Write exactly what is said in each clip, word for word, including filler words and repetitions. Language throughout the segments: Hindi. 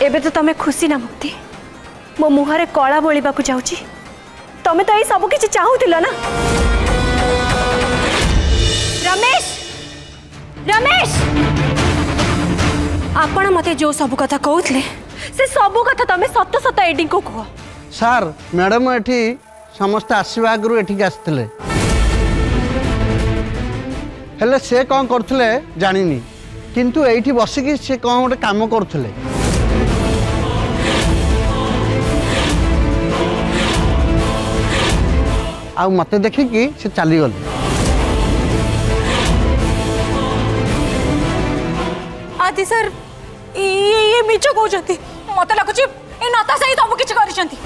एबे तो तमे खुशी ना मुक्ति मो मुहरे कला बोलिबा को जाउची तमे तो ये सब किछि चाहुतिलो ना। रमेश रमेश आपण मते जो सब कथा कहउतले से सब कथा तमे सत सत एडिंग को कह। सर मैडम एठी समस्त आसीबा आगु एठी आस्थिले हेले से कौन करथले जानिनी किंतु एठी बसिकी से कौन गोटे काम करथले। आ मते देखिकी से चली गले। आदि सर ये ये मिछ कहउछंती मते लागुची ए नता सही सब किछ करिसंती।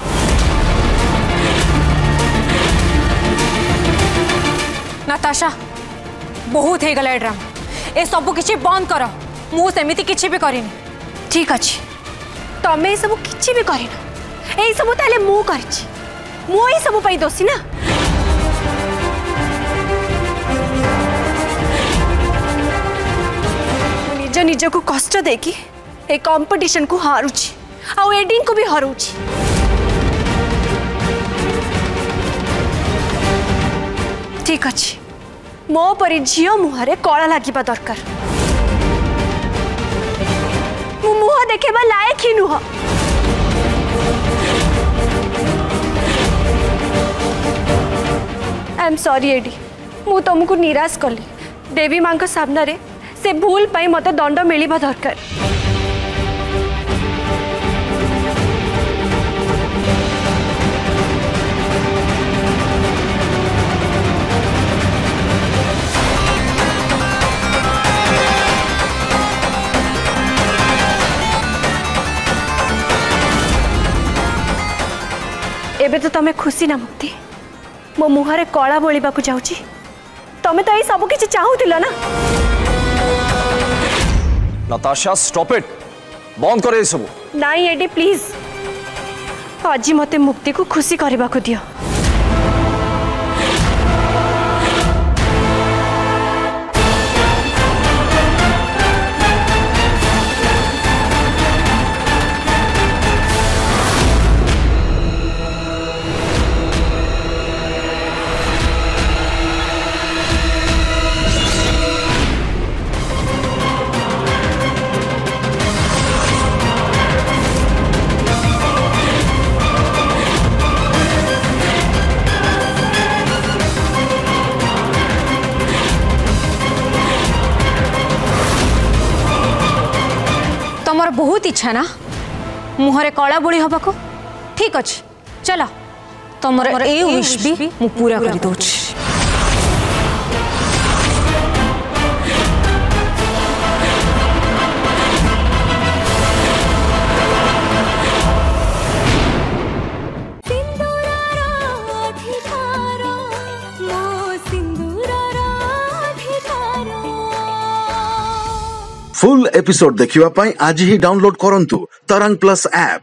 नताशा बहुत हे गला ड्रामा ए सब किछि बंद कर मु सेमिति किछि भी करिनी। ठीक अछि तमे सब किछि भी करिना ए सब ताले मु करछि मु ए सब पई दोषी ना। मु निज निज को कष्ट देकी ए कंपटीशन को हारुछि आ एडिंग को भी हारुछि। ठीक अछि मो परी झियो मुहरे कला लागिबा दरकार मु मुह देखेबा लायक ही नुह। आई एम सॉरी एडी मु तुमको निराश कली देवी मां को सामने रे से भूल पाई मते दंड मिलिबा दरकार। एबे तो तमे खुशी ना मुक्ति मो मुहरे कला बोलिबा को जाउची तमे तो ये सब किछि चाहुतिलो ना। नताशा स्टॉप इट बंद करे सब। नाई एडी प्लीज आज मते मुक्ति को खुशी करबा को दियो। तमर बहुत इच्छा ना मुहरे कला बोली हबा को। ठीक अछि चला तमर ए विश भी मु पूरा कर दोछ। फुल एपिसोड देखिवा पाई आज ही डाउनलोड करंतु तरंग प्लस ऐप।